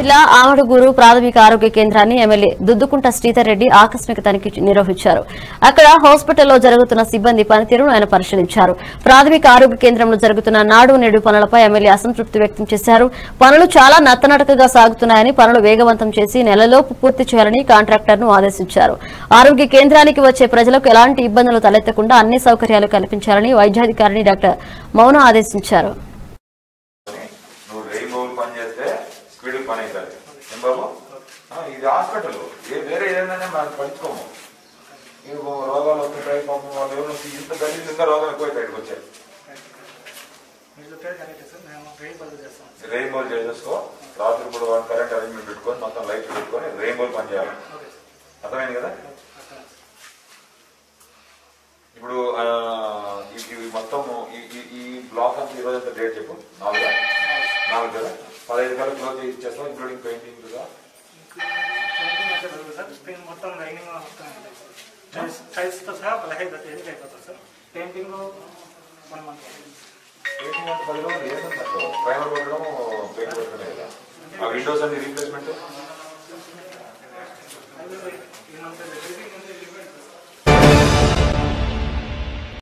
జిల్లా అమడగ ప్రాథమిక ఆరోగ్య కేంద్రాన్ని ఎమ్మెల్యే దుద్దుకుంట శ్రీధర్ రెడ్డి ఆకస్మిక తనిఖీ నిర్వహించారు. అక్కడ హాస్పిటల్లో జరుగుతున్న సిబ్బంది పనితీరును ఆయన పరిశీలించారు. ప్రాథమిక ఆరోగ్య కేంద్రంలో జరుగుతున్న నాడు నేడు పనులపై ఎమ్మెల్యే అసంతృప్తి వ్యక్తం చేశారు. పనులు చాలా నత్తనడకగా సాగుతున్నాయని, పనులు వేగవంతం చేసి నెలలోపు పూర్తి చేయాలని కాంట్రాక్టర్ను ఆదేశించారు. ఆరోగ్య కేంద్రానికి వచ్చే ప్రజలకు ఎలాంటి ఇబ్బందులు తలెత్తకుండా అన్ని సౌకర్యాలు కల్పించాలని వైద్యాధికారిని డాక్టర్ మౌన ఆదేశించారు. ఇది హాస్పిటల్ వేరే ఏదైనా మనం పడుకోము. రోగాలు వస్తుంటాయి, పాపం వాళ్ళు ఎవరు ఇంత గలీజంగా రోగం ఎక్కువ ఇక్కడికి వచ్చాయి. రెయిన్బోల్ చేసేసుకో, రాత్రి కూడా కరెంట్ అరేంజ్మెంట్ పెట్టుకొని మొత్తం లైట్ పెట్టుకొని రెయిన్బోల్ పని చేయాలి. అర్థమైంది కదా? ఇప్పుడు ఇవి మొత్తం ఈ బ్లాక్ అంతా ఈరోజు అంతా డేట్ చెప్పు. 4 కదా, 15 కల్లా క్లోజ్ చేసి ఇచ్చేస్తాం, ఇంక్లూడింగ్ పెయింటింగ్. మొత్తం లైనింగ్ టైల్స్తో సహా 15 తేదీకి అయిపోతుంది సార్. Painting 1 month. పెయింటింగ్ అంటే 10 రోజులు ఏదంటే ప్రైమర్ కొట్టడం, పెయింట్ కొట్టడమే కదా. ఆ విండోస్ అన్ని రీప్లేస్మెంట్ ఈ మంత్